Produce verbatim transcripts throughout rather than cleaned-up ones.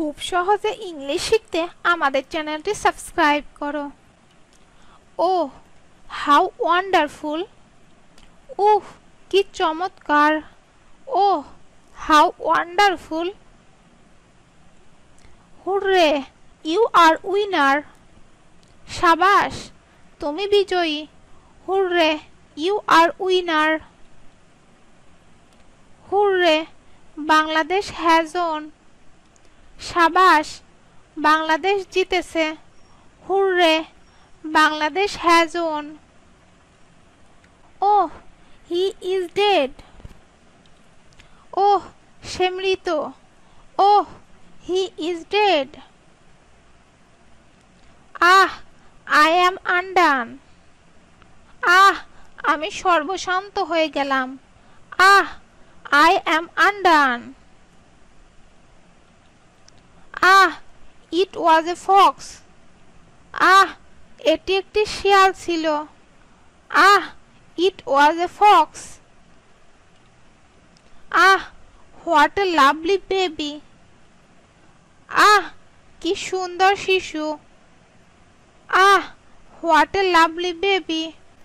খুব সহজে ইংলিশ শিখতে আমাদের চ্যানেলটি সাবস্ক্রাইব করো। Oh how wonderful! উফ কি চমৎকার! Oh how wonderful! Hurray you are winner! সাবাস তুমি বিজয়ী! Hurray you are winner! Hurray Bangladesh has won! সাবাস বাংলাদেশ জিতেছে! Hurray Bangladesh has won! Oh he is dead! ওহ সে মৃত! Oh he is dead! Ah I am undone! আহ আমি সর্বশান্ত হয়ে গেলাম! Ah I am undone! Ah it was a fox! আহ এটি একটি শিয়াল ছিল! আহ it was a fox! Ah what a lovely baby! আহ কি সুন্দর শিশু! Ah what a lovely baby!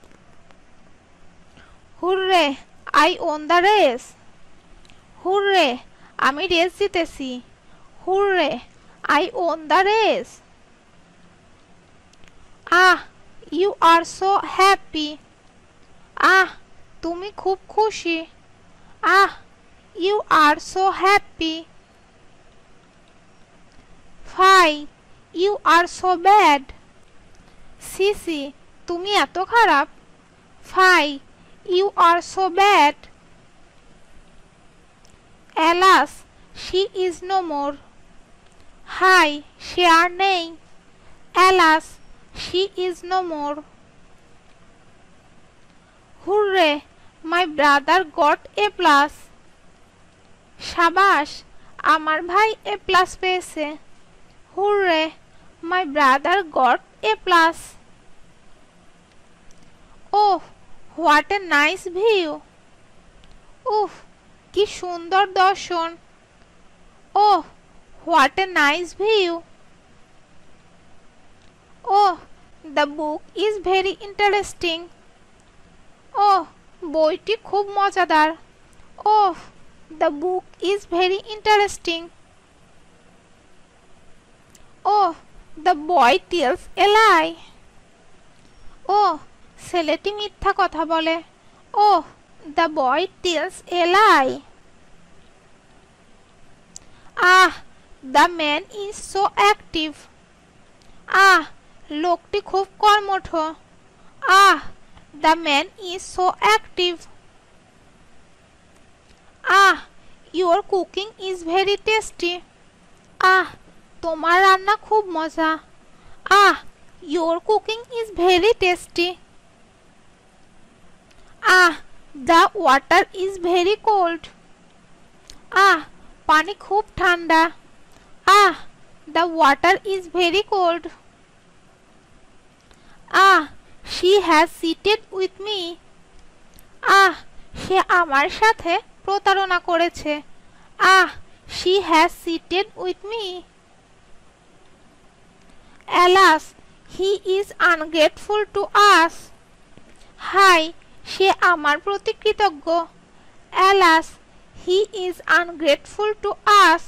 Hurray I won the race! Hurray আমি রেস জিতেছি! Hurray I won the race! Ah you are so happy! আহ তুমি খুব খুশি! Ah you are so happy! Fie you are so bad! সি সি তুমি এত খারাপ! Fie you are so bad! Alas she is no more! হাই সে আর নেই! Alas she is no more! Hurray my brother got A plus! সাবাস আমার ভাই এ প্লাস পেয়েছে! Hurray my brother got A plus! Oh what a nice view! উফ কি সুন্দর দর্শন! Oh what a nice view! Oh the book is very interesting! ওহ বইটি খুব মজাদার! Oh the book is very interesting! Oh the boy tells a lie! ওহ ছেলেটি মিথ্যা কথা বলে! Oh the boy tells a lie! Ah the man is so active! আহ লোকটি খুব কর্মঠ! Ah the man is so active! Ah your cooking is very tasty! আহ তোমার রান্না খুব মজা! Ah your cooking is very tasty! Ah the water is very cold! আহ পানি খুব ঠান্ডা! Ah the water is very cold! Ah she has cheated with me! আহ সে আমার সাথে প্রতারণা করেছে! Ah she has cheated with me! Alas he is ungrateful to us! হাই সে আমার প্রতি কৃতজ্ঞ! Alas he is ungrateful to us!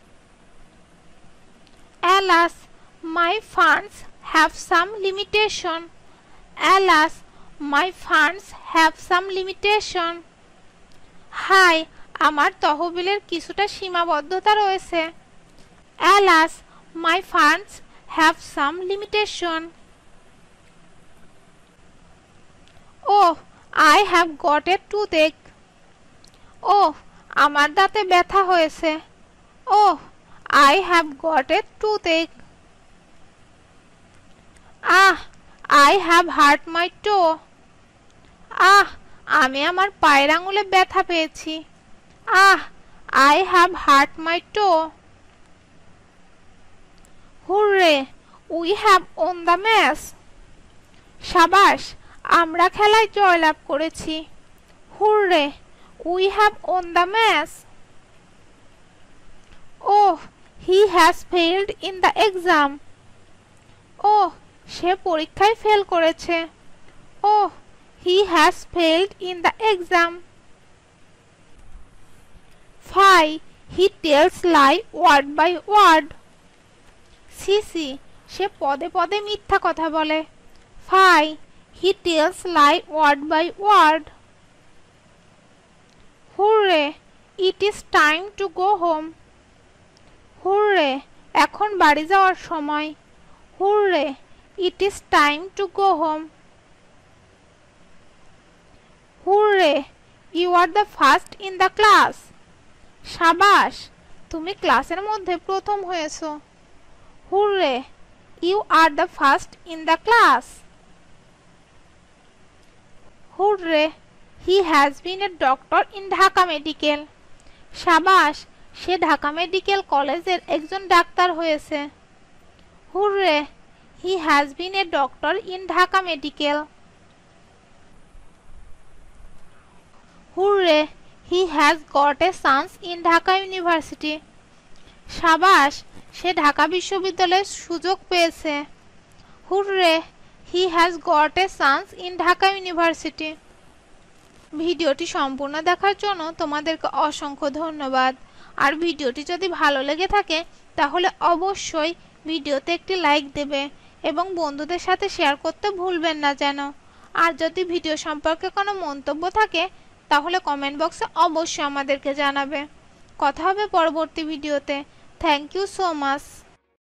Alas my funds have some limitation! Alas my funds have some limitation! হাই আমার তহবিলের কিছুটা সীমাবদ্ধতা রয়েছে! Alas my funds have some limitation! Oh I have got a toothache! ওহ আমার দাঁতে ব্যথা হয়েছে! Oh I have got a toothache! Ah I have hurt my toe! আহ আমি আমার পায়ের আঙুলে ব্যথা পেয়েছি! Ah I have hurt my toe! Hurray we have won the match! সাবাস আমরা খেলায় জয়লাভ করেছি! Hurray we have won the match! Oh He has failed in the exam. Oh, সে পরীক্ষায় ফেল করেছে। Oh, he has failed in the exam. five. He tells lie word by word. সি সি সে পদে পদে মিথ্যা কথা বলে। five. He tells lie word by word. Hooray! It is time to go home. Hooray! এখন বাড়ি যাওয়ার সময়। Hooray! It is time to go home. Hooray! You are the first in the class. সাবাস তুমি ক্লাসের মধ্যে প্রথম হয়েছো। Hooray! You are the first in the class. Hooray! He has been a doctor in Dhaka Medical. সাবাস সে Dhaka medical কলেজের একজন doctor হয়েছে। Hooray! He has been a doctor in Dhaka Medical. Hooray! He has got a chance in Dhaka University. সাবাস সে ঢাকা বিশ্ববিদ্যালয়ে সুযোগ পেয়েছে। Hooray! He has got a chance in Dhaka University. ভিডিওটি সম্পূর্ণ দেখার জন্য তোমাদেরকে অসংখ্য ধন্যবাদ। আর ভিডিওটি যদি ভালো লেগে থাকে তাহলে অবশ্যই ভিডিওতে একটি লাইক দেবে এবং বন্ধুদের সাথে শেয়ার করতে ভুলবেন না যেন। আর যদি ভিডিও সম্পর্কে কোনো মন্তব্য থাকে তাহলে কমেন্ট বক্সে অবশ্যই আমাদেরকে জানাবে। কথা হবে পরবর্তী ভিডিওতে। Thank you so much.